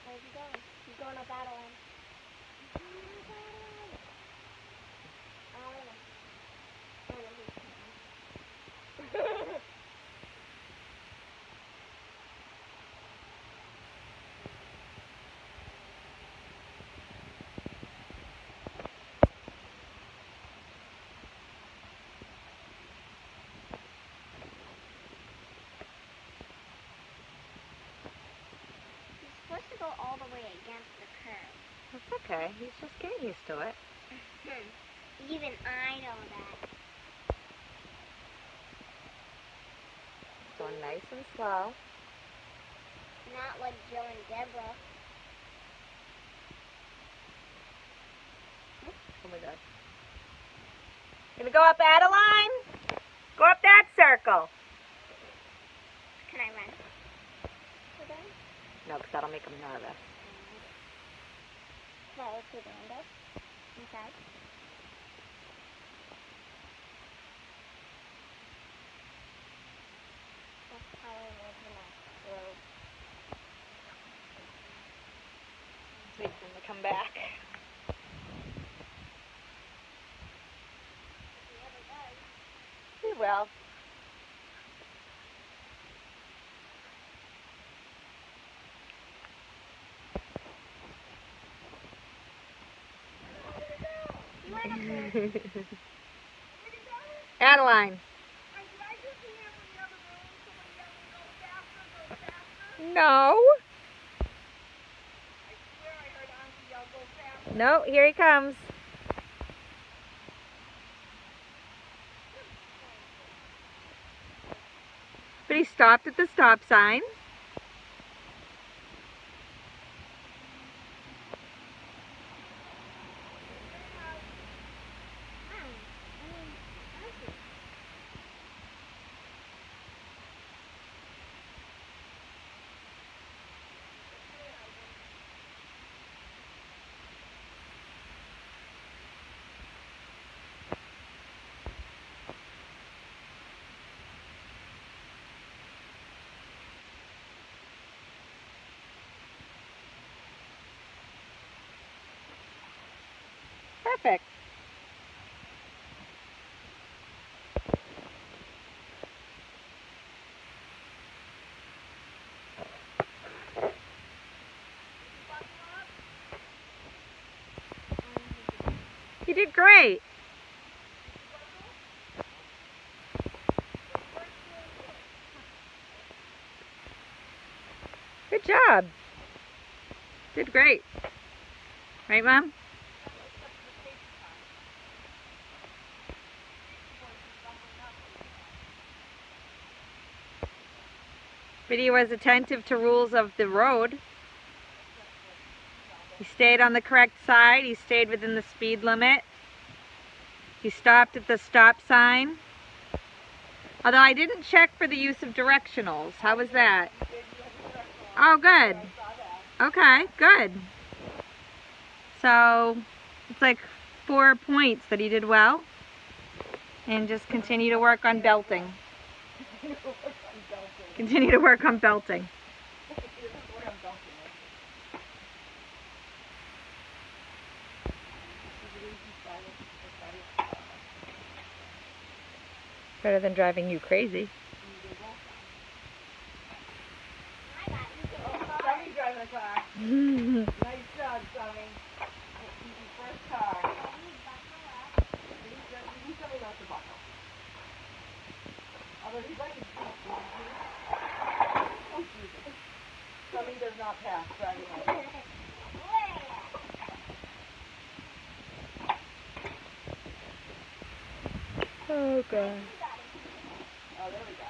Where's he going? He's going up Adeline. Supposed to go all the way against the curve. That's okay. He's just getting used to it. Even I know that. Going nice and slow. Not like Joe and Deborah. Oh my God. Gonna go up Adeline? Go up that circle. Can I run? No, because that'll make him nervous. Can I look through the window? Inside? That's probably where the next road. Wait for him to come back. He will. Adeline. No. No, here he comes. But he stopped at the stop sign. Perfect. You did great. Good job. Did great. Right, Mom? But he was attentive to rules of the road. He stayed on the correct side. He stayed within the speed limit. He stopped at the stop sign. Although I didn't check for the use of directionals. How was that? Oh, good. Okay, good. So it's like 4 points that he did well. And just continue to work on belting. Continue to work on belting. Better than driving you crazy. Tommy's driving a car. Nice job, Tommy. Easy first car. You tell me not to buckle. Although he's like a Jeep. Oh, Jesus. Tommy does not pass driving like that. Oh, God. Oh, there we go.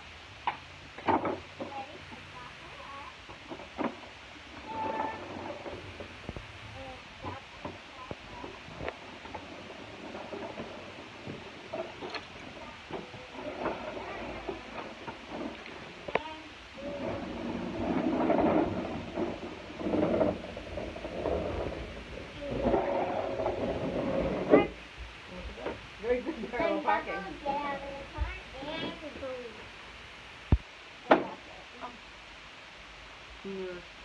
Very good parallel parking. Yeah.